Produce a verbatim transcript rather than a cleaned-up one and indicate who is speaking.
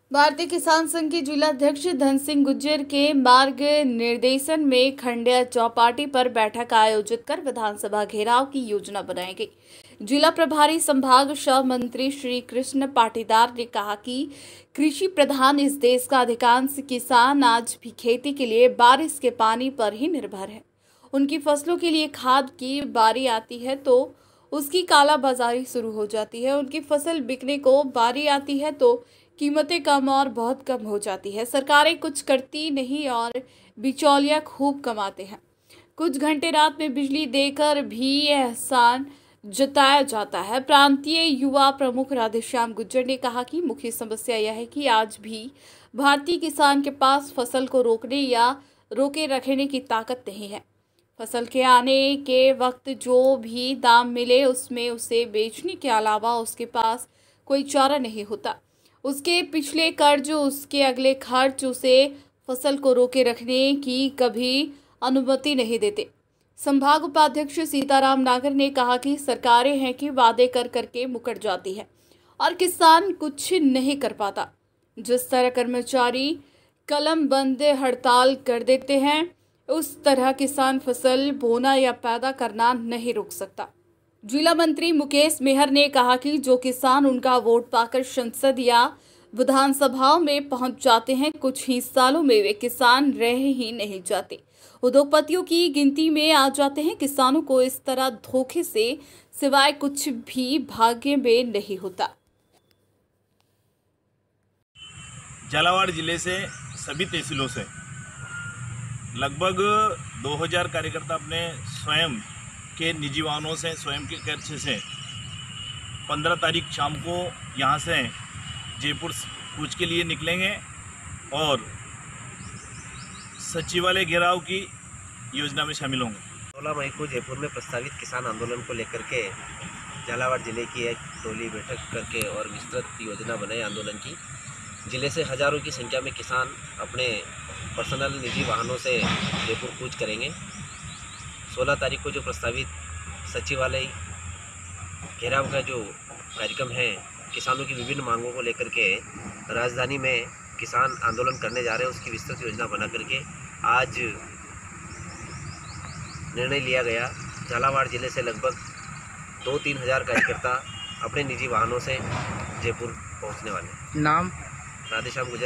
Speaker 1: भारतीय किसान संघ के जिलाध्यक्ष धन सिंह गुज्जर के मार्ग निर्देशन में खंडिया चौपाटी पर बैठक आयोजित कर विधानसभा घेराव की योजना बनाई गई। जिला प्रभारी संभाग शाह मंत्री श्री कृष्ण पाटीदार ने कहा कि कृषि प्रधान इस देश का अधिकांश किसान आज भी खेती के लिए बारिश के पानी पर ही निर्भर है। उनकी फसलों के लिए खाद की बारी आती है तो उसकी कालाबाजारी शुरू हो जाती है। उनकी फसल बिकने को बारी आती है तो कीमतें कम और बहुत कम हो जाती है। सरकारें कुछ करती नहीं और बिचौलिया खूब कमाते हैं। कुछ घंटे रात में बिजली देकर भी एहसान जताया जाता है। प्रांतीय युवा प्रमुख राधेश्याम गुज्जर ने कहा कि मुख्य समस्या यह है कि आज भी भारतीय किसान के पास फसल को रोकने या रोके रखने की ताकत नहीं है। फसल के आने के वक्त जो भी दाम मिले उसमें उसे बेचने के अलावा उसके पास कोई चारा नहीं होता। उसके पिछले कर्ज, उसके अगले खर्च उसे फसल को रोके रखने की कभी अनुमति नहीं देते। संभाग उपाध्यक्ष सीताराम नागर ने कहा कि सरकारें हैं कि वादे कर करके मुकर जाती है और किसान कुछ नहीं कर पाता। जिस तरह कर्मचारी कलम बंद हड़ताल कर देते हैं उस तरह किसान फसल बोना या पैदा करना नहीं रोक सकता। जिला मंत्री मुकेश मेहर ने कहा कि जो किसान उनका वोट पाकर संसद या विधानसभाओं में पहुंच जाते हैं, कुछ ही सालों में वे किसान रह ही नहीं जाते, उद्योगपतियों की गिनती में आ जाते हैं। किसानों को इस तरह धोखे से सिवाय कुछ भी भाग्य में नहीं होता।
Speaker 2: झालावाड़ जिले से सभी तहसीलों से लगभग दो हज़ार कार्यकर्ता अपने स्वयं के निजी वाहनों से, स्वयं के खर्च से पंद्रह तारीख शाम को यहाँ से जयपुर कूच के लिए निकलेंगे और सचिवालय घेराव की योजना में शामिल होंगे।
Speaker 3: सोलह मई को जयपुर में प्रस्तावित किसान आंदोलन को लेकर के झालावाड़ जिले की एक टोली बैठक करके और विस्तृत योजना बनाई आंदोलन की। जिले से हजारों की संख्या में किसान अपने पर्सनल निजी वाहनों से जयपुर कूच करेंगे। सोलह तारीख को जो प्रस्तावित सचिवालय घेराव का जो कार्यक्रम है, किसानों की विभिन्न मांगों को लेकर के राजधानी में किसान आंदोलन करने जा रहे हैं, उसकी विस्तृत योजना बना करके आज निर्णय लिया गया। झालावाड़ जिले से लगभग दो तीन हज़ार कार्यकर्ता अपने निजी वाहनों से जयपुर पहुंचने वाले।
Speaker 4: नाम
Speaker 3: राधेश्याम गुज्जर।